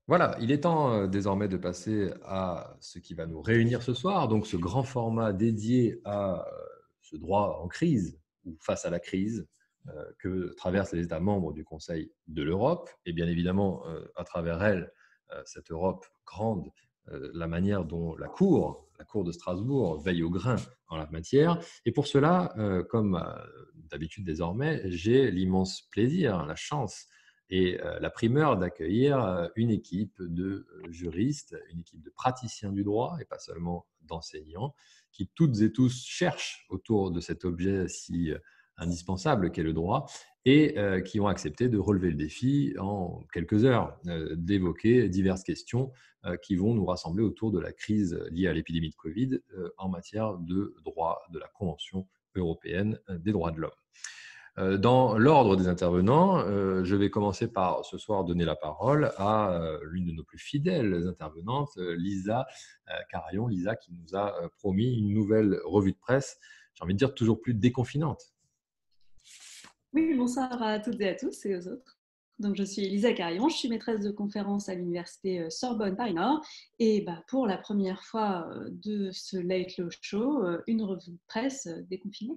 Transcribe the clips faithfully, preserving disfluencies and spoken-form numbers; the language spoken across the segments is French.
Voilà, il est temps euh, désormais de passer à ce qui va nous réunir ce soir, donc ce grand format dédié à euh, ce droit en crise ou face à la crise euh, que traversent les États membres du Conseil de l'Europe et bien évidemment euh, à travers elle, euh, cette Europe grande, euh, la manière dont la Cour, la Cour de Strasbourg veille au grain en la matière. Et pour cela, euh, comme euh, d'habitude désormais, j'ai l'immense plaisir, la chance et euh, la primeur d'accueillir euh, une équipe de euh, juristes, une équipe de praticiens du droit et pas seulement d'enseignants, qui toutes et tous cherchent autour de cet objet si euh, indispensable qu'est le droit et euh, qui ont accepté de relever le défi en quelques heures, euh, d'évoquer diverses questions euh, qui vont nous rassembler autour de la crise liée à l'épidémie de Covid euh, en matière de droit de la Convention européenne des droits de l'homme. Euh, Dans l'ordre des intervenants, euh, je vais commencer par ce soir donner la parole à euh, l'une de nos plus fidèles intervenantes, euh, Lisa euh, Carayon. Lisa qui nous a euh, promis une nouvelle revue de presse, j'ai envie de dire toujours plus déconfinante. Oui, bonsoir à toutes et à tous et aux autres. Donc, je suis Elisa Carillon, je suis maîtresse de conférence à l'université euh, Sorbonne Paris-Nord. Et bah, pour la première fois euh, de ce Late Law Show, euh, une revue de presse euh, déconfinée.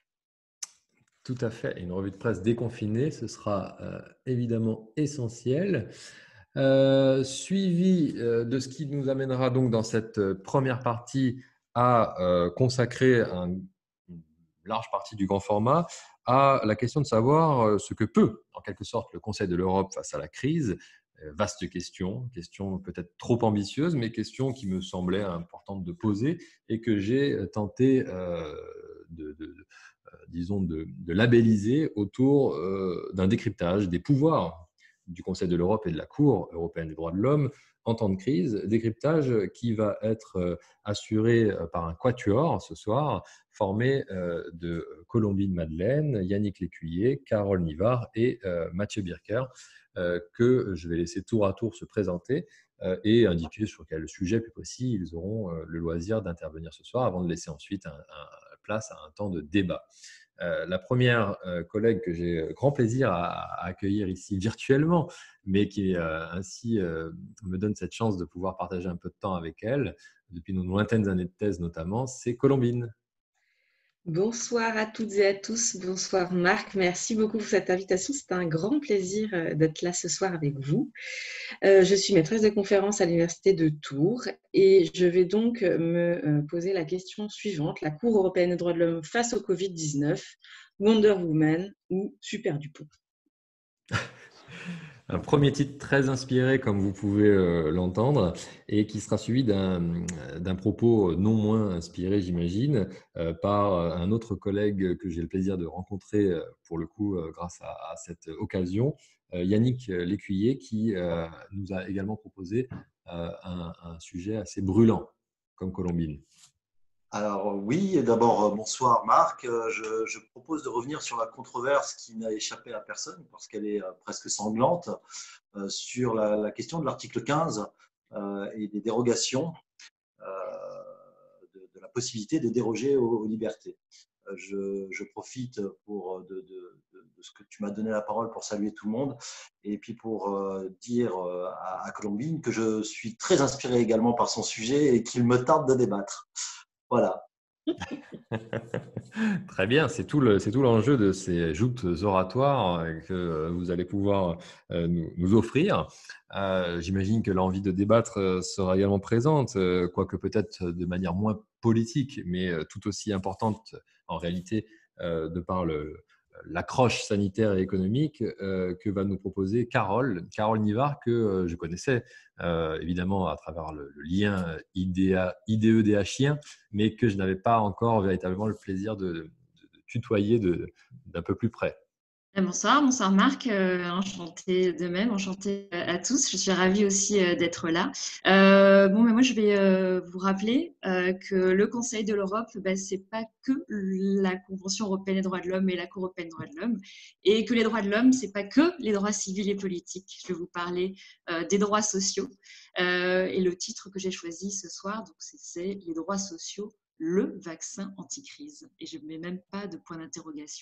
Tout à fait, une revue de presse déconfinée, ce sera euh, évidemment essentiel. Euh, suivi euh, de ce qui nous amènera donc dans cette euh, première partie à euh, consacrer un- une large partie du grand format à la question de savoir euh, ce que peut, en quelque sorte, le Conseil de l'Europe face à la crise. Euh, vaste question, question peut-être trop ambitieuse, mais question qui me semblait importante de poser et que j'ai tenté euh, de, de- de, euh, disons, de, de labelliser autour euh, d'un décryptage des pouvoirs du Conseil de l'Europe et de la Cour européenne des droits de l'homme en temps de crise, décryptage qui va être euh, assuré euh, par un quatuor ce soir, formé euh, de Colombine Madeleine, Yannick Lécuyer, Carole Nivard et euh, Mathieu Birker, euh, que je vais laisser tour à tour se présenter euh, et indiquer sur quel sujet plus précis ils auront euh, le loisir d'intervenir ce soir avant de laisser ensuite un, un, place à un temps de débat. Euh, la première euh, collègue que j'ai grand plaisir à, à accueillir ici virtuellement, mais qui euh, ainsi euh, me donne cette chance de pouvoir partager un peu de temps avec elle, depuis nos lointaines années de thèse notamment, c'est Colombine. Bonsoir à toutes et à tous. Bonsoir Marc. Merci beaucoup pour cette invitation. C'est un grand plaisir euh, d'être là ce soir avec vous. Euh, je suis maîtresse de conférence à l'Université de Tours et je vais donc me euh, poser la question suivante. La Cour européenne des droits de l'homme face au covid dix-neuf, Wonder Woman ou Super Dupont? Un premier titre très inspiré, comme vous pouvez euh, l'entendre, et qui sera suivi d'un d'un propos non moins inspiré, j'imagine, euh, par un autre collègue que j'ai le plaisir de rencontrer, euh, pour le coup, euh, grâce à, à cette occasion, euh, Yannick Lécuyer, qui euh, nous a également proposé euh, un, un sujet assez brûlant, comme Colombine. Alors oui, d'abord euh, bonsoir Marc. Euh, Je, je propose de revenir sur la controverse qui n'a échappé à personne parce qu'elle est euh, presque sanglante euh, sur la, la question de l'article quinze euh, et des dérogations, euh, de, de la possibilité de déroger aux, aux libertés. Euh, Je, je profite pour de, de- de- de ce que tu m'as donné la parole pour saluer tout le monde et puis pour euh, dire euh, à, à Colombine que je suis très inspiré également par son sujet et qu'il me tarde de débattre. Voilà. Très bien, c'est tout le, c'est tout l'enjeu de ces joutes oratoires euh, que euh, vous allez pouvoir euh, nous, nous offrir. Euh, j'imagine que l'envie de débattre euh, sera également présente, euh, quoique peut-être de manière moins politique, mais euh, tout aussi importante en réalité, euh, de par le, l'accroche sanitaire et économique euh, que va nous proposer Carole, Carole Nivard, que euh, je connaissais euh, évidemment à travers le, le lien I D A, I D E D H I, mais que je n'avais pas encore véritablement le plaisir de, de- de tutoyer de- d'un peu plus près. Euh, Bonsoir, bonsoir Marc, euh, enchantée de même, enchantée euh, à tous. Je suis ravie aussi euh, d'être là. Euh, bon, mais moi je vais euh, vous rappeler euh, que le Conseil de l'Europe, ben, c'est pas que la Convention européenne des droits de l'homme et la Cour européenne des droits de l'homme, et que les droits de l'homme, c'est pas que les droits civils et politiques. Je vais vous parler euh, des droits sociaux. Euh, et le titre que j'ai choisi ce soir, donc c'est c'est les droits sociaux, le vaccin anti-crise. Et je ne mets même pas de point d'interrogation.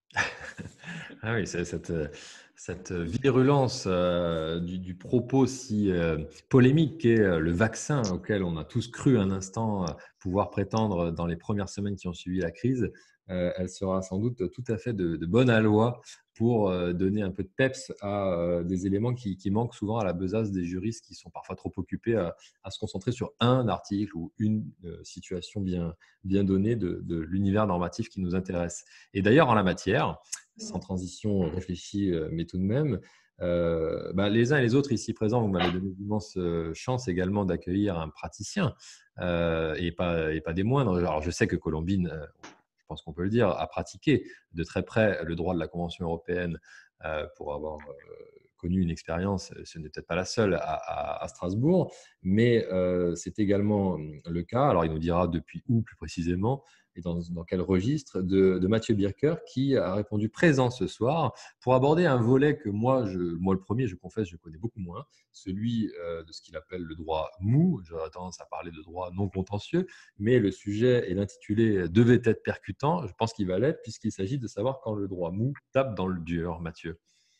Ah oui, c'est cette, cette virulence euh, du, du propos si euh, polémique qu'est euh, le vaccin auquel on a tous cru un instant euh, pouvoir prétendre dans les premières semaines qui ont suivi la crise, euh, elle sera sans doute tout à fait de, de bonne aloi pour euh, donner un peu de peps à euh, des éléments qui, qui manquent souvent à la besace des juristes qui sont parfois trop occupés à, à se concentrer sur un article ou une euh, situation bien, bien donnée de, de l'univers normatif qui nous intéresse. Et d'ailleurs, en la matière, sans transition réfléchie, euh, mais tout de même, euh, bah, les uns et les autres ici présents, vous m'avez donné l'immense euh, chance également d'accueillir un praticien euh, et, pas, et pas des moindres. Alors, je sais que Colombine, euh, je pense qu'on peut le dire, a pratiqué de très près le droit de la Convention européenne euh, pour avoir euh, connu une expérience, ce n'est peut-être pas la seule, à, à, à Strasbourg, mais euh, c'est également le cas, alors il nous dira depuis où plus précisément, et dans, dans quel registre, de, de Mathieu Birker, qui a répondu présent ce soir pour aborder un volet que moi, je, moi le premier, je confesse, je connais beaucoup moins, celui euh, de ce qu'il appelle le droit mou. J'aurais tendance à parler de droit non contentieux, mais le sujet et l'intitulé devait être percutant. Je pense qu'il va l'être, puisqu'il s'agit de savoir quand le droit mou tape dans le dur, Mathieu.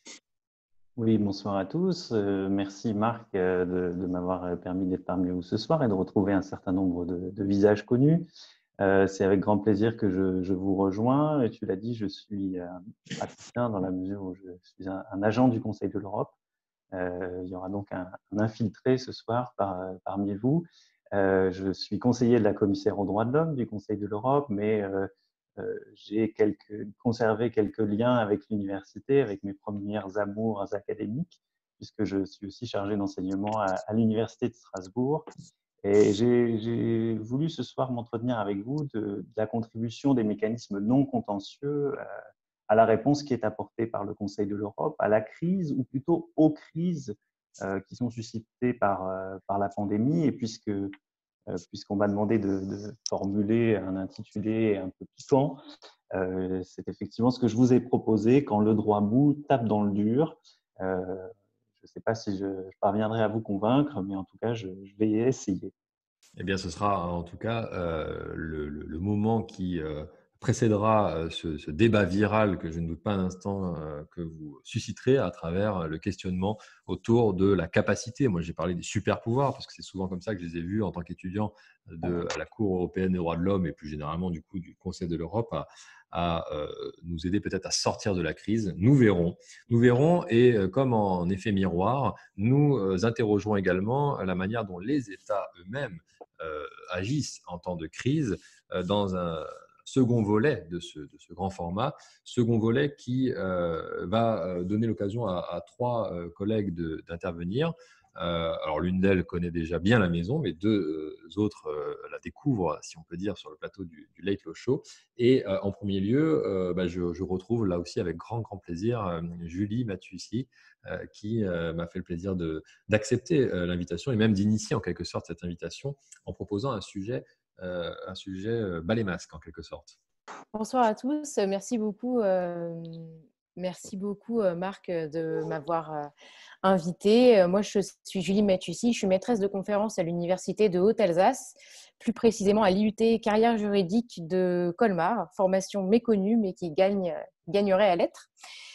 Oui, bonsoir à tous. Euh, merci Marc euh, de, de m'avoir permis d'être parmi vous ce soir et de retrouver un certain nombre de, de visages connus. Euh, c'est avec grand plaisir que je, je vous rejoins. Et tu l'as dit, je suis euh, praticien dans la mesure où je suis un, un agent du Conseil de l'Europe. Euh, il y aura donc un, un infiltré ce soir par, parmi vous. Euh, je suis conseiller de la commissaire aux droits de l'homme du Conseil de l'Europe, mais euh, euh, j'ai quelques, conservé quelques liens avec l'université, avec mes premières amours académiques, puisque je suis aussi chargé d'enseignement à, à l'université de Strasbourg. Et j'ai voulu ce soir m'entretenir avec vous de, de la contribution des mécanismes non contentieux euh, à la réponse qui est apportée par le Conseil de l'Europe à la crise, ou plutôt aux crises euh, qui sont suscitées par, euh, par la pandémie. Et puisque, euh, puisqu'on m'a demandé de, de formuler un intitulé un peu piquant, euh, c'est effectivement ce que je vous ai proposé quand le droit mou tape dans le dur. Euh, je ne sais pas si je, je parviendrai à vous convaincre, mais en tout cas, je, je vais essayer. Eh bien, ce sera en tout cas euh, le, le, le moment qui euh, précédera euh, ce, ce débat viral que je ne doute pas un instant euh, que vous susciterez à travers le questionnement autour de la capacité. Moi, j'ai parlé des super pouvoirs parce que c'est souvent comme ça que je les ai vus en tant qu'étudiant de la Cour européenne des droits de l'homme et plus généralement du coup du Conseil de l'Europe à, à euh, nous aider peut-être à sortir de la crise. Nous verrons. Nous verrons et euh, comme en effet miroir, nous euh, interrogerons également la manière dont les États eux-mêmes Euh, agissent en temps de crise euh, dans un second volet de ce, de ce grand format, second volet qui euh, va donner l'occasion à, à trois euh, collègues d'intervenir. Euh, alors l'une d'elles connaît déjà bien la maison, mais deux euh, autres euh, la découvrent, si on peut dire, sur le plateau du, du Late Low Show. Et euh, en premier lieu, euh, bah, je, je retrouve là aussi avec grand, grand plaisir euh, Julie Matussi, euh, qui euh, m'a fait le plaisir d'accepter euh, l'invitation et même d'initier en quelque sorte cette invitation en proposant un sujet, euh, un sujet euh, bas les masques en quelque sorte. Bonsoir à tous. Merci beaucoup, euh, merci beaucoup Marc de m'avoir euh, invité. Moi, je suis Julie Matussi, je suis maîtresse de conférence à l'Université de Haute-Alsace, plus précisément à l'I U T Carrière juridique de Colmar, formation méconnue mais qui gagne, gagnerait à l'être.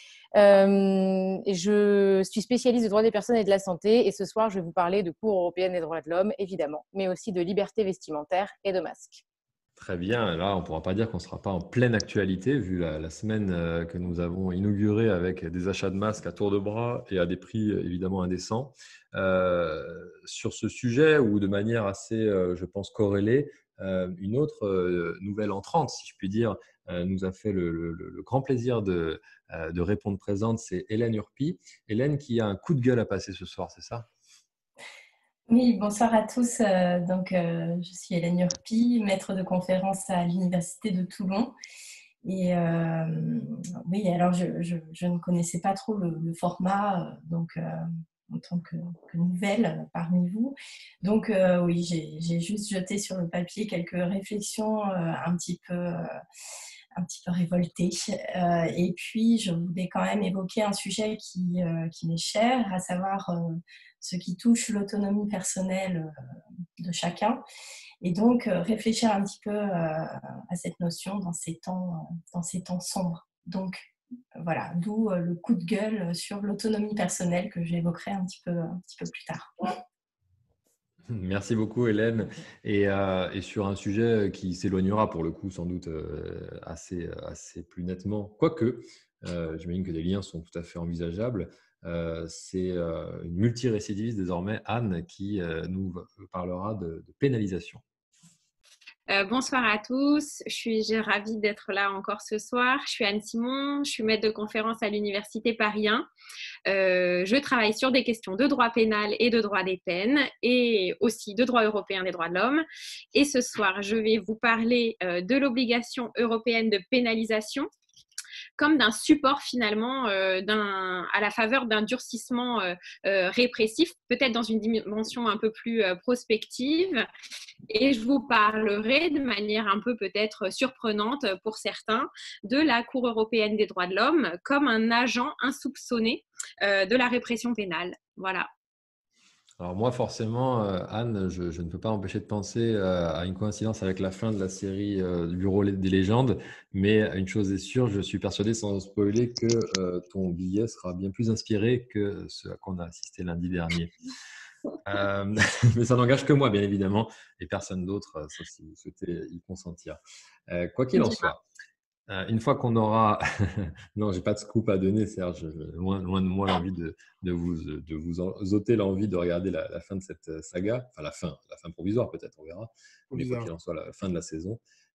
Euh, je suis spécialiste de droit des personnes et de la santé et ce soir, je vais vous parler de Cour européenne des droits de l'homme, évidemment, mais aussi de liberté vestimentaire et de masques. Très bien, là on ne pourra pas dire qu'on ne sera pas en pleine actualité vu la, la semaine que nous avons inaugurée avec des achats de masques à tour de bras et à des prix évidemment indécents. Euh, sur ce sujet ou de manière assez, euh, je pense, corrélée, euh, une autre euh, nouvelle entrante, si je puis dire, euh, nous a fait le, le, le grand plaisir de, euh, de répondre présente, c'est Hélène Urpi. Hélène qui a un coup de gueule à passer ce soir, c'est ça ? Oui, bonsoir à tous. Euh, donc, euh, je suis Hélène Urpi, maître de conférence à l'Université de Toulon. Et euh, oui, alors je, je, je ne connaissais pas trop le, le format, donc euh, en tant que, que nouvelle parmi vous. Donc euh, oui, j'ai juste jeté sur le papier quelques réflexions euh, un petit peu, euh, un petit peu révoltées. Euh, et puis, je voulais quand même évoquer un sujet qui, euh, qui m'est cher, à savoir euh, ce qui touche l'autonomie personnelle de chacun. Et donc, réfléchir un petit peu à cette notion dans ces temps, dans ces temps sombres Donc, voilà, d'où le coup de gueule sur l'autonomie personnelle que j'évoquerai un petit peu, un petit peu plus tard. Merci beaucoup, Hélène. Et, euh, et sur un sujet qui s'éloignera pour le coup sans doute euh, assez, assez plus nettement, quoique, euh, j'imagine que des liens sont tout à fait envisageables. Euh, c'est euh, une multirécidiviste désormais, Anne, qui euh, nous parlera de, de pénalisation. Euh, bonsoir à tous, je suis j'ai ravie d'être là encore ce soir. Je suis Anne Simon, je suis maître de conférence à l'Université Paris un. Euh, je travaille sur des questions de droit pénal et de droit des peines et aussi de droit européen des droits de l'homme. Et ce soir, je vais vous parler euh, de l'obligation européenne de pénalisation comme d'un support finalement euh, d'un, à la faveur d'un durcissement euh, euh, répressif, peut-être dans une dimension un peu plus euh, prospective. Et je vous parlerai de manière un peu peut-être surprenante pour certains de la Cour européenne des droits de l'homme comme un agent insoupçonné euh, de la répression pénale. Voilà. Alors moi, forcément, euh, Anne, je, je ne peux pas empêcher de penser euh, à une coïncidence avec la fin de la série euh, du Bureau des légendes, mais une chose est sûre, je suis persuadé sans spoiler que euh, ton billet sera bien plus inspiré que ce à quoi on a assisté lundi dernier. Euh, mais ça n'engage que moi, bien évidemment, et personne d'autre, euh, sauf si vous souhaitez y consentir. Euh, quoi qu'il en soit, euh, une fois qu'on aura… non, j'ai pas de scoop à donner, Serge, loin, loin de moi l'envie de, de, vous, de vous ôter l'envie de regarder la, la fin de cette saga, enfin la fin, la fin provisoire peut-être, on verra, mais quoi qu'il en soit, la fin de la saison.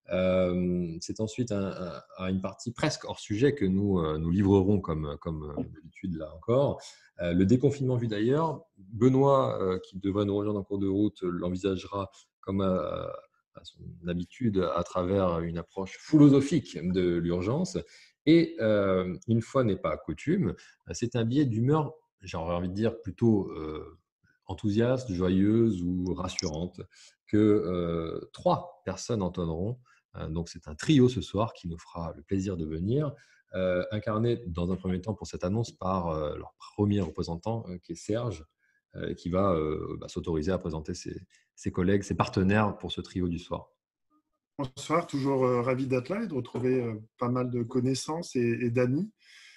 Euh, c'est ensuite un, un, une partie presque hors sujet que nous euh, nous livrerons comme, comme d'habitude là encore. Euh, le déconfinement vu d'ailleurs, Benoît, euh, qui devrait nous rejoindre en cours de route, l'envisagera comme euh, à son habitude à travers une approche philosophique de l'urgence. Et euh, une fois n'est pas coutume, c'est un billet d'humeur, j'aurais envie de dire plutôt euh, enthousiaste, joyeuse ou rassurante, que euh, trois personnes entonneront. Euh, donc c'est un trio ce soir qui nous fera le plaisir de venir, euh, incarné dans un premier temps pour cette annonce par euh, leur premier représentant, euh, qui est Serge, euh, qui va euh, bah, s'autoriser à présenter ses, ses collègues, ses partenaires pour ce trio du soir. Bonsoir, toujours euh, ravi d'être là et de retrouver euh, pas mal de connaissances et, et d'amis.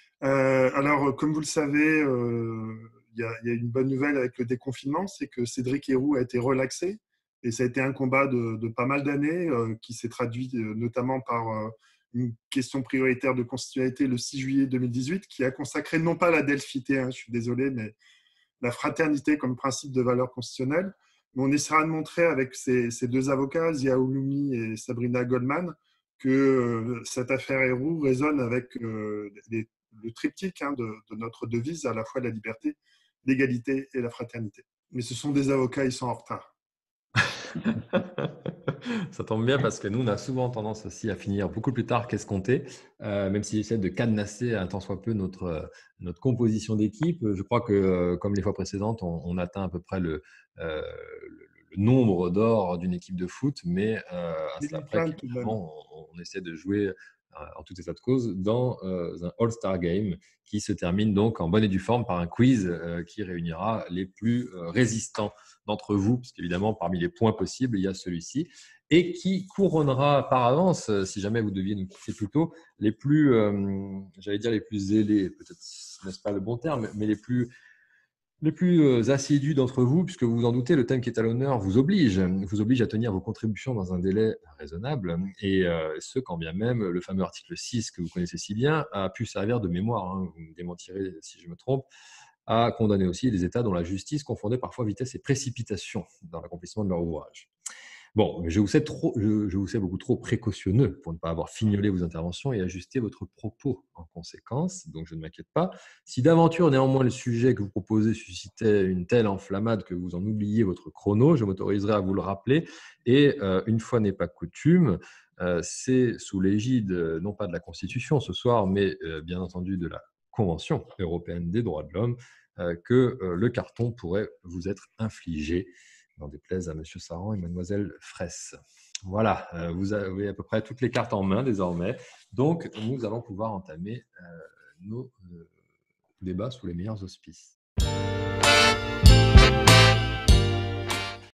Euh, alors, comme vous le savez, il euh, y, y a une bonne nouvelle avec le déconfinement, c'est que Cédric Herrou a été relaxé et ça a été un combat de, de pas mal d'années euh, qui s'est traduit euh, notamment par euh, une question prioritaire de constitutionnalité le six juillet deux mille dix-huit qui a consacré non pas la delphité, hein, je suis désolé, mais la fraternité comme principe de valeur constitutionnelle. Mais on essaiera de montrer avec ces, ces deux avocats, Zia Ouloumi et Sabrina Goldman, que euh, cette affaire Herrou résonne avec euh, les, le triptyque hein, de, de notre devise, à la fois la liberté, l'égalité et la fraternité. Mais ce sont des avocats, ils sont en retard. Ça tombe bien parce que nous, on a souvent tendance aussi à finir beaucoup plus tard qu'escompté, euh, même si j'essaie de cadenasser un tant soit peu notre, notre composition d'équipe. Je crois que, euh, comme les fois précédentes, on, on atteint à peu près le, euh, le, le nombre d'or d'une équipe de foot, mais euh, à cela près qu'évidemment, on, on essaie de jouer en tout état de cause dans euh, un All-Star Game qui se termine donc en bonne et due forme par un quiz euh, qui réunira les plus euh, résistants d'entre vous, parce qu'évidemment, parmi les points possibles, il y a celui-ci, et qui couronnera par avance, euh, si jamais vous deviez nous quitter plus tôt, les plus, euh, j'allais dire les plus zélés, peut-être n'est-ce pas le bon terme, mais les plus Les plus assidus d'entre vous, puisque vous vous en doutez, le thème qui est à l'honneur vous oblige, vous oblige à tenir vos contributions dans un délai raisonnable, et euh, ce, quand bien même le fameux article six que vous connaissez si bien a pu servir de mémoire, hein, vous me démentirez si je me trompe, à condamner aussi des États dont la justice confondait parfois vitesse et précipitation dans l'accomplissement de leur ouvrage. Bon, je vous, sais trop, je, je vous sais beaucoup trop précautionneux pour ne pas avoir fignolé vos interventions et ajuster votre propos en conséquence, donc je ne m'inquiète pas. Si d'aventure, néanmoins, le sujet que vous proposez suscitait une telle enflammade que vous en oubliez votre chrono, je m'autoriserai à vous le rappeler. Et euh, une fois n'est pas coutume, euh, c'est sous l'égide, non pas de la Constitution ce soir, mais euh, bien entendu de la Convention européenne des droits de l'homme, euh, que euh, le carton pourrait vous être infligé. N'en déplaise à M. Saran et Mlle Fraisse. Voilà, euh, vous avez à peu près toutes les cartes en main désormais. Donc, nous allons pouvoir entamer euh, nos euh, débats sous les meilleurs auspices.